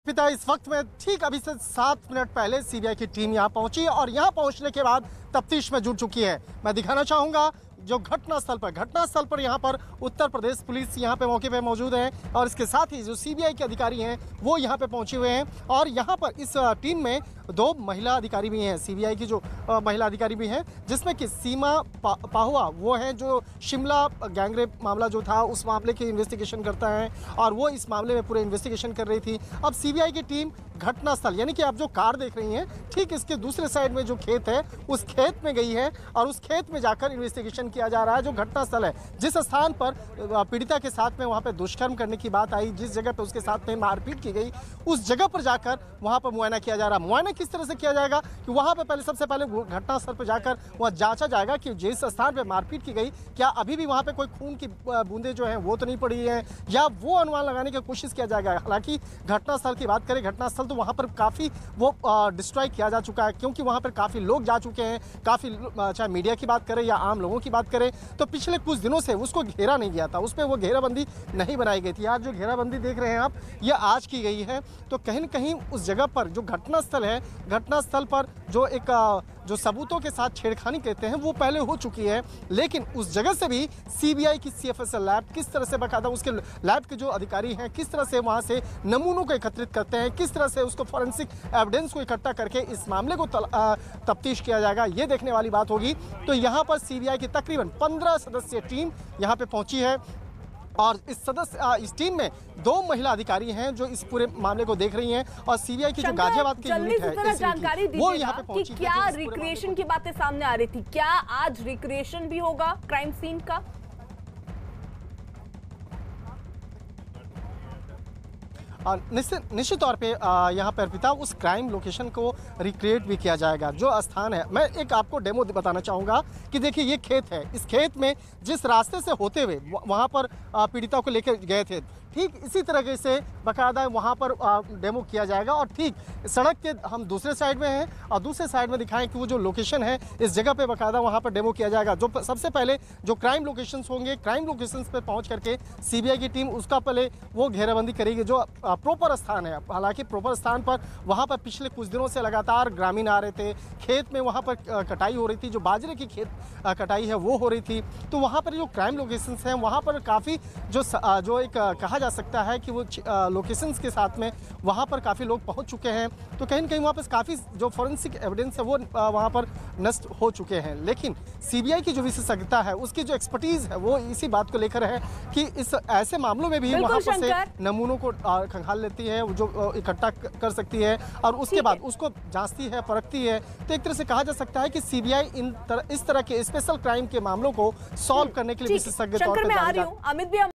पिता इस वक्त में ठीक अभी से 7 मिनट पहले सीबीआई की टीम यहां पहुंची और यहां पहुंचने के बाद तफ्तीश में जुट चुकी है। मैं दिखाना चाहूंगा जो घटनास्थल पर यहाँ पर उत्तर प्रदेश पुलिस यहाँ पे मौके पे मौजूद है और इसके साथ ही जो सीबीआई के अधिकारी हैं वो यहाँ पे पहुंचे हुए हैं और यहाँ पर इस टीम में 2 महिला अधिकारी भी हैं, सीबीआई की जो महिला अधिकारी भी हैं, जिसमें कि सीमा पाहुआ वो हैं जो शिमला गैंगरेप मामला जो था उस मामले की इन्वेस्टिगेशन करता है और वो इस मामले में पूरे इन्वेस्टिगेशन कर रही थी। अब सीबीआई की टीम घटनास्थल यानी कि आप जो कार देख रही हैं ठीक इसके दूसरे साइड में जो खेत है उस खेत में गई है और उस खेत में जाकर इन्वेस्टिगेशन किया जा रहा है। जो घटनास्थल है, जिस स्थान पर पीड़िता के साथ में वहां पे दुष्कर्म करने की बात आई, जिस जगह पे उसके साथ में मारपीट की गई, उस जगह पर जाकर वहां पर मुआयना किया जा रहा है। मुआयना किस तरह से किया जाएगा कि वहां पे सबसे पहले घटनास्थल पर जाकर वहां जांचा जाएगा कि जिस स्थान पर मारपीट की गई क्या अभी भी वहां पे कोई खून की बूंदें जो है वो तो नहीं पड़ी है, या वो अनुमान लगाने की कोशिश किया जाएगा। हालांकि घटनास्थल की बात करें, घटनास्थल तो वहां पर काफी वो डिस्ट्रॉय किया जा चुका है क्योंकि वहां पर काफी लोग जा चुके हैं, काफी चाहे मीडिया की बात करें या आम लोगों की बात करें तो पिछले कुछ दिनों से उसको घेरा नहीं गया था, उस पर वो घेराबंदी नहीं बनाई गई थी। आज जो घेराबंदी देख रहे हैं आप ये आज की गई है, तो कहीं न कहीं उस जगह पर जो घटनास्थल है, घटनास्थल पर जो एक जो सबूतों के साथ छेड़खानी कहते हैं वो पहले हो चुकी है, लेकिन उस जगह से भी सीबीआई की सीएफएसएल लैब किस तरह से बकायदा उसके लैब के जो अधिकारी हैं किस तरह से वहां से नमूनों को एकत्रित करते हैं, किस तरह से उसको फॉरेंसिक एविडेंस को इकट्ठा करके इस मामले को तफ्तीश किया जाएगा, ये देखने वाली बात होगी। तो यहाँ पर सीबीआई की तकरीबन 15 सदस्यीय टीम यहाँ पे पहुंची है और इस टीम में 2 महिला अधिकारी हैं जो इस पूरे मामले को देख रही हैं और सीबीआई की जो गाजियाबाद की यूनिट है जानकारी वो यहाँ पे पहुंची। क्या रिक्रिएशन की बातें सामने आ रही थी, क्या आज रिक्रिएशन भी होगा क्राइम सीन का? निश्चित तौर पे यहाँ पर पिता उस क्राइम लोकेशन को रिक्रिएट भी किया जाएगा। जो स्थान है, मैं एक आपको डेमो बताना चाहूँगा कि देखिए ये खेत है, इस खेत में जिस रास्ते से होते हुए वहाँ पर पीड़िता को लेकर गए थे ठीक इसी तरीके से बाकायदा वहाँ पर डेमो किया जाएगा और ठीक सड़क के हम दूसरे साइड में हैं और दूसरे साइड में दिखाएं कि वो जो लोकेशन है इस जगह पे बाकायदा वहाँ पर डेमो किया जाएगा। जो सबसे पहले जो क्राइम लोकेशंस होंगे, क्राइम लोकेशंस पे पहुँच करके सीबीआई की टीम उसका पहले वो घेराबंदी करेगी जो प्रॉपर स्थान है। हालांकि प्रॉपर स्थान पर वहाँ पर पिछले कुछ दिनों से लगातार ग्रामीण आ रहे थे, खेत में वहाँ पर कटाई हो रही थी, जो बाजरे की खेत कटाई है वो हो रही थी, तो वहाँ पर जो क्राइम लोकेशंस हैं वहाँ पर काफ़ी जो एक कहा जा सकता है कि वो लोकेशंस के साथ में वहाँ पर काफ़ी लोग पहुँच चुके हैं। तो कहीं न कहीं वहाँ पर काफ़ी जो फॉरेंसिक एविडेंस है वो वहाँ पर नष्ट हो चुके हैं, लेकिन सीबीआई की जो विशेषज्ञता है उसकी जो एक्सपर्टीज़ है वो इसी बात को लेकर है कि इस ऐसे मामलों में भी वहाँ पर से नमूनों को खंगाल लेती है, जो इकट्ठा कर सकती है और उसके बाद उसको जांचती है, परखती है। तो एक तरह से कहा जा सकता है कि सीबीआई इस तरह के स्पेशल क्राइम के मामलों को सॉल्व करने के लिए विशेषज्ञ तौर पर